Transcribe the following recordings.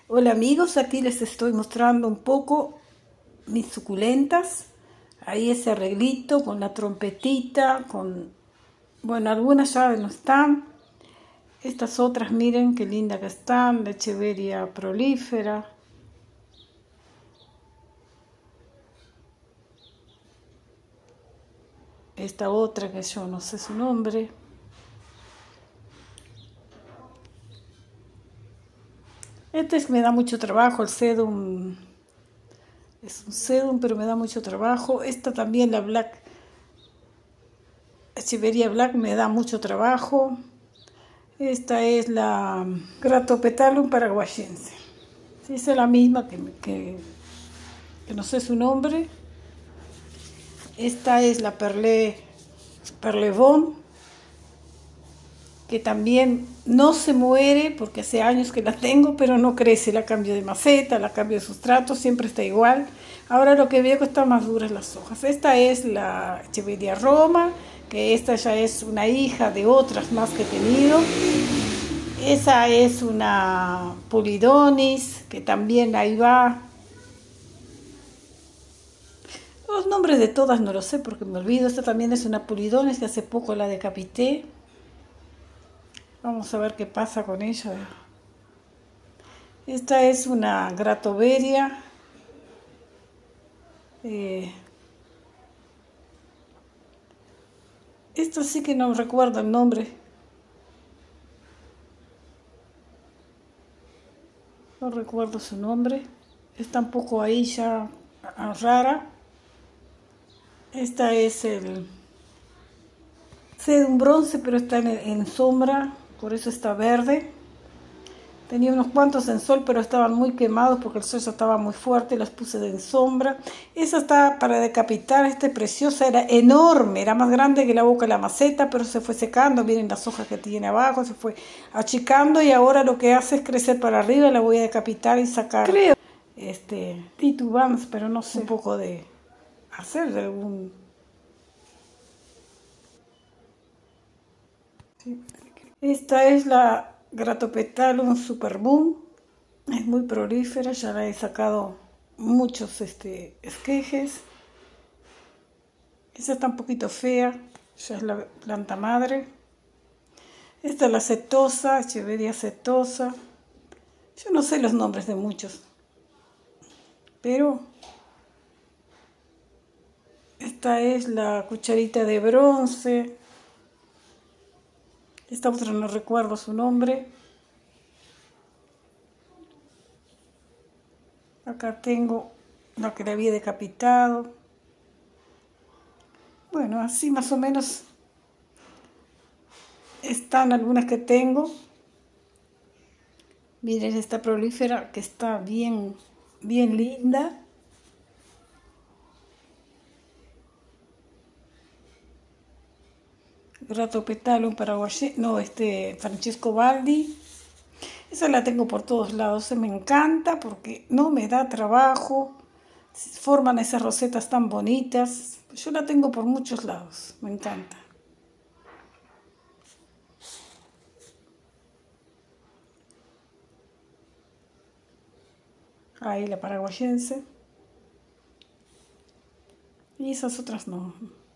Hola amigos, aquí les estoy mostrando un poco mis suculentas. Ahí ese arreglito con la trompetita, bueno, algunas ya no están. Estas otras, miren qué linda que están, la Echeveria prolífera. Esta otra que yo no sé su nombre. Me da mucho trabajo, el sedum. Es un sedum, pero me da mucho trabajo. Esta también, la Black, Echeveria Black, me da mucho trabajo. Esta es la Gratopetalum paraguayense. Sí, esa es la misma que no sé su nombre. Esta es la Perlevón, que también no se muere porque hace años que la tengo, pero no crece. La cambio de maceta, la cambio de sustrato, siempre está igual. Ahora lo que veo que están más duras las hojas. Esta es la Echeveria Roma, que esta ya es una hija de otras más que he tenido. Esa es una Pulidonis, que también ahí va. Los nombres de todas no los sé porque me olvido. Esta también es una Pulidonis que hace poco la decapité. Vamos a ver qué pasa con ella. Esta es una Gratoveria. Esta sí que no recuerdo el nombre. No recuerdo su nombre. Está un poco ahí ya rara. Esta es el sedum bronce, pero está en sombra, por eso está verde. Tenía unos cuantos en sol, pero estaban muy quemados porque el sol ya estaba muy fuerte, las puse en sombra. Esa está para decapitar, preciosa, era enorme, era más grande que la boca de la maceta, pero se fue secando. Miren las hojas que tiene abajo, se fue achicando y ahora lo que hace es crecer para arriba. La voy a decapitar y sacar, creo, titubans, pero no sé, un poco de hacer de un... Esta es la Gratopetalum Superboom, es muy prolífera, ya la he sacado muchos esquejes. Esta está un poquito fea, ya es la planta madre. Esta es la setosa, Echeveria setosa. Yo no sé los nombres de muchos, pero esta es la cucharita de bronce. Esta otra no recuerdo su nombre. Acá tengo la que le había decapitado. Bueno, así más o menos están algunas que tengo. Miren esta prolífera que está bien linda. Gratopetalum paraguayense, no, Francesco Baldi. Esa la tengo por todos lados, me encanta porque no me da trabajo. Forman esas rosetas tan bonitas. Yo la tengo por muchos lados, me encanta. Ahí la paraguayense. Y esas otras no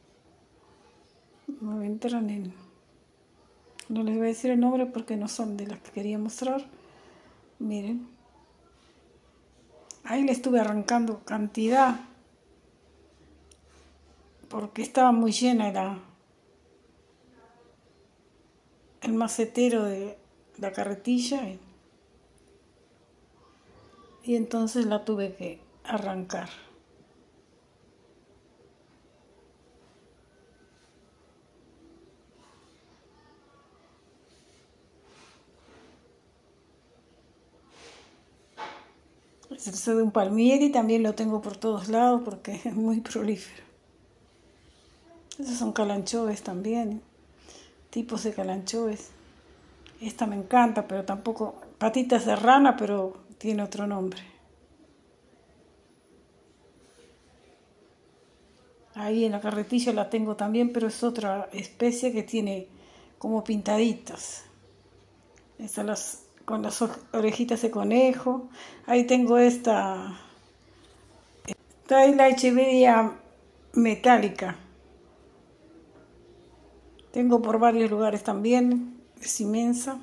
entran en... No les voy a decir el nombre porque no son de las que quería mostrar. Miren. Ahí le estuve arrancando cantidad. Porque estaba muy llena el macetero de la carretilla. Y entonces la tuve que arrancar. Este es de un palmieri, también lo tengo por todos lados porque es muy prolífero. Esos son calanchoes también, tipos de calanchoes. Esta me encanta, pero tampoco, patitas de rana, pero tiene otro nombre. Ahí en la carretilla la tengo también, pero es otra especie que tiene como pintaditas. Estas las con las orejitas de conejo. Ahí tengo esta la echeveria metálica. Tengo por varios lugares también, es inmensa.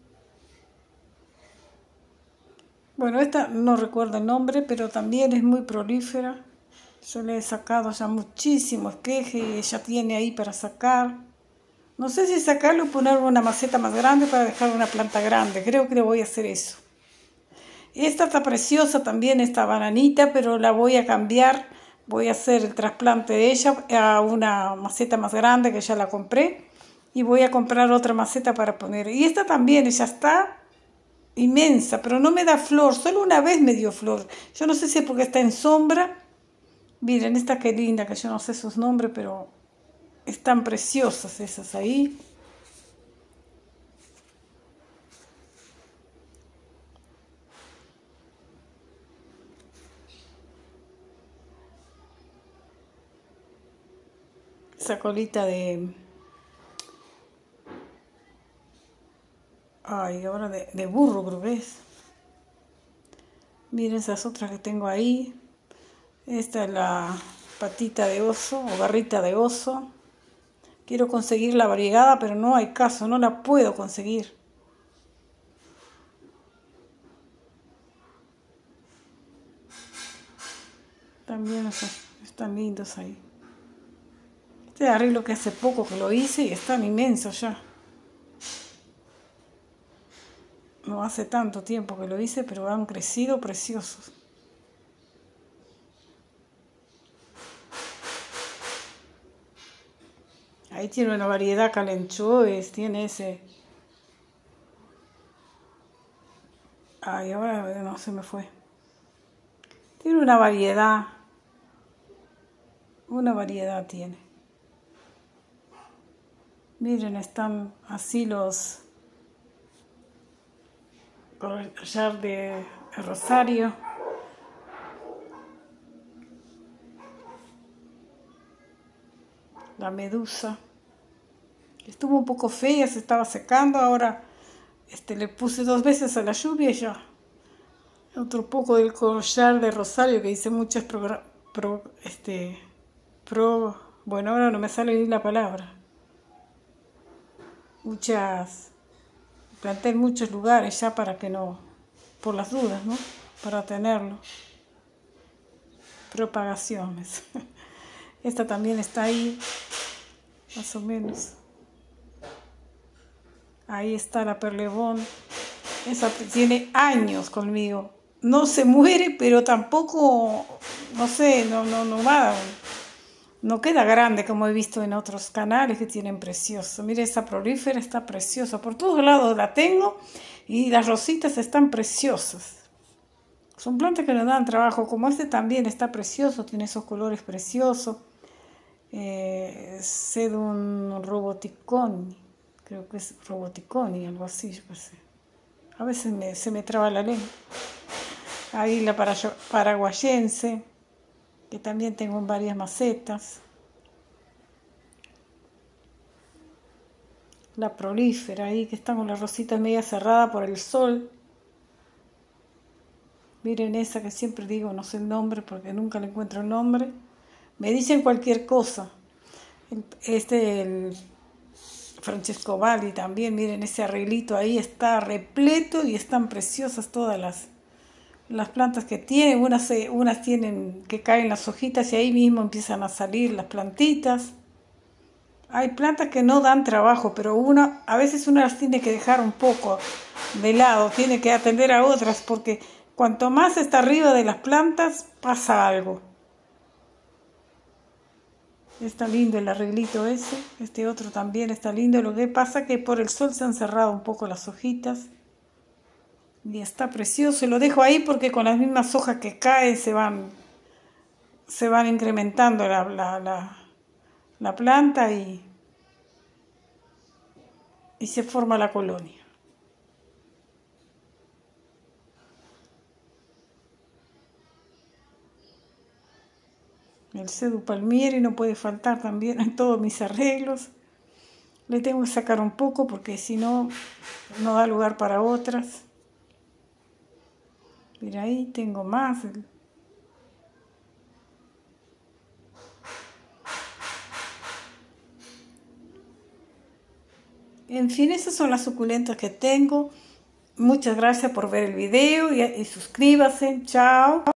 Bueno, esta no recuerdo el nombre, pero también es muy prolífera. Yo le he sacado ya muchísimos esquejes y ella tiene ahí para sacar. No sé si sacarlo o poner una maceta más grande para dejar una planta grande. Creo que le voy a hacer eso. Esta está preciosa también, esta bananita, pero la voy a cambiar. Voy a hacer el trasplante de ella a una maceta más grande que ya la compré. Y voy a comprar otra maceta para poner. Y esta también, ella está inmensa, pero no me da flor. Solo una vez me dio flor. Yo no sé si es porque está en sombra. Miren, esta qué linda, que yo no sé sus nombres, pero están preciosas esas ahí. Esa colita de... Ay, ahora de burro creo que es. Miren esas otras que tengo ahí. Esta es la patita de oso o garrita de oso. Quiero conseguir la variegada, pero no hay caso, no la puedo conseguir. También están lindos ahí. Este arreglo que hace poco que lo hice y están inmensos ya. No hace tanto tiempo que lo hice, pero han crecido preciosos. Ahí tiene una variedad calenchoes, tiene ese... Ay, ahora no se me fue. Tiene una variedad tiene. Miren, están así los collar de rosario. La medusa. Estuvo un poco fea, se estaba secando, ahora le puse 2 veces a la lluvia y ya. Otro poco del collar de rosario que hice muchas bueno, ahora no me sale ni la palabra. Planté en muchos lugares ya para que no, por las dudas, ¿no? Para tenerlo. Propagaciones. Esta también está ahí, más o menos. Ahí está la perlebón. Esa tiene años conmigo. No se muere, pero tampoco, no sé, no queda grande como he visto en otros canales que tienen precioso. Mire, esa prolífera está preciosa. Por todos lados la tengo y las rositas están preciosas. Son plantas que nos dan trabajo. Como este también está precioso, tiene esos colores preciosos. Sedum roboticoni, creo que es roboticoni, algo así, yo pensé. A veces se me traba la lengua. Ahí la paraguayense, que también tengo en varias macetas. La prolífera ahí, que está con las rositas media cerrada por el sol. Miren esa que siempre digo, no sé el nombre porque nunca le encuentro el nombre. Me dicen cualquier cosa. El Francesco Valli también, miren ese arreglito ahí, está repleto y están preciosas todas las plantas que tiene. Unas tienen que caen las hojitas y ahí mismo empiezan a salir las plantitas. Hay plantas que no dan trabajo, pero a veces uno las tiene que dejar un poco de lado, tiene que atender a otras, porque cuanto más está arriba de las plantas, pasa algo. Está lindo el arreglito ese, este otro también está lindo. Lo que pasa es que por el sol se han cerrado un poco las hojitas. Y está precioso, lo dejo ahí porque con las mismas hojas que caen se van incrementando la planta y se forma la colonia. El Sedum palmieri no puede faltar también en todos mis arreglos. Le tengo que sacar un poco porque si no, no da lugar para otras. Mira, ahí tengo más. En fin, esas son las suculentas que tengo. Muchas gracias por ver el video y suscríbase. Chao.